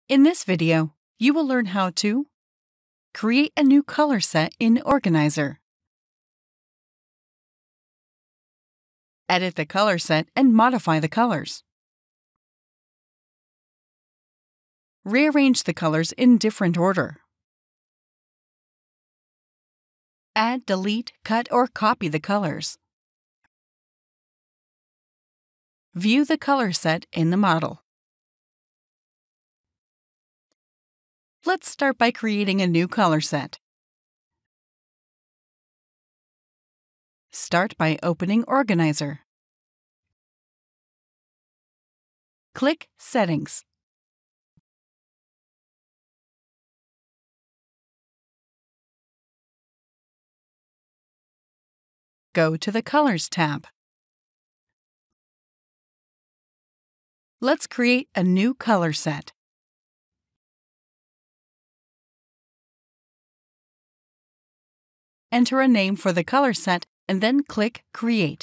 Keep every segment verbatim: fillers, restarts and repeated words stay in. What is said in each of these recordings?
In this video, you will learn how to create a new color set in Organizer, edit the color set and modify the colors, rearrange the colors in different order, add, delete, cut, or copy the colors, view the color set in the model. Let's start by creating a new color set. Start by opening Organizer. Click Settings. Go to the Colors tab. Let's create a new color set. Enter a name for the color set and then click Create.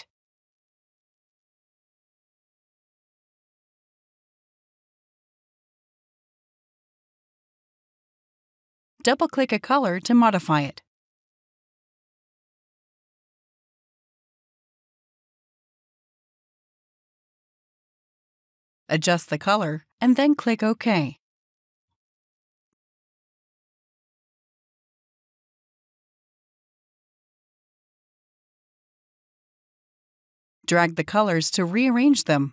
Double-click a color to modify it. Adjust the color and then click OK. Drag the colors to rearrange them.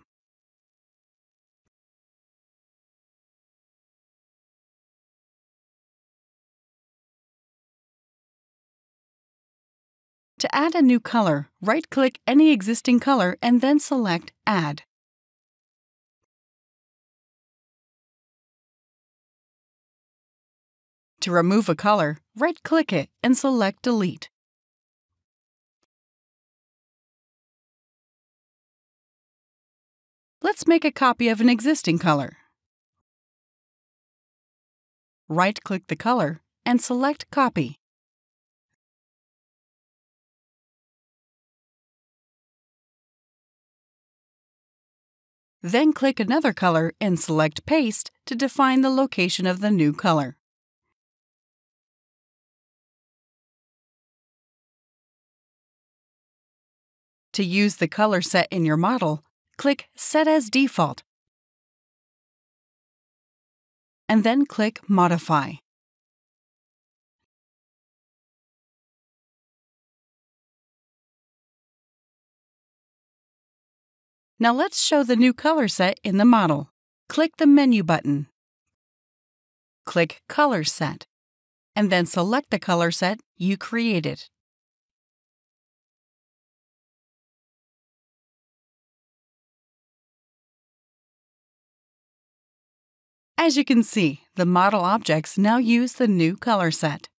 To add a new color, right-click any existing color and then select Add. To remove a color, right-click it and select Delete. Let's make a copy of an existing color. Right-click the color and select Copy. Then click another color and select Paste to define the location of the new color. To use the color set in your model, click Set as Default, and then click Modify. Now let's show the new color set in the model. Click the Menu button. Click Color Set, and then select the color set you created. As you can see, the model objects now use the new color set.